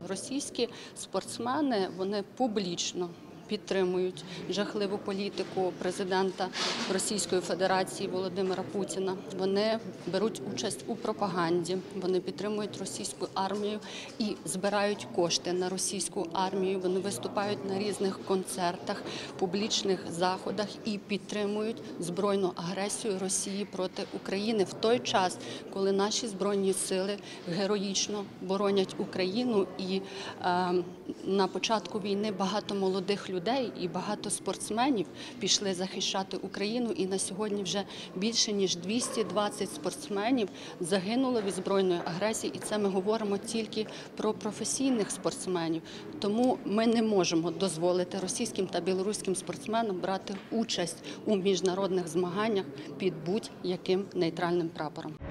російські спортсмени, вони публічно підтримують жахливу політику президента Російської Федерації Володимира Путіна. Вони беруть участь у пропаганді, вони підтримують російську армію і збирають кошти на російську армію. Вони виступають на різних концертах, публічних заходах і підтримують збройну агресію Росії проти України в той час, коли наші збройні сили героїчно боронять Україну. І на початку війни багато молодих людей і багато спортсменів пішли захищати Україну, і на сьогодні вже більше ніж 220 спортсменів загинуло від збройної агресії, і це ми говоримо тільки про професійних спортсменів. Тому ми не можемо дозволити російським та білоруським спортсменам брати участь у міжнародних змаганнях під будь-яким нейтральним прапором.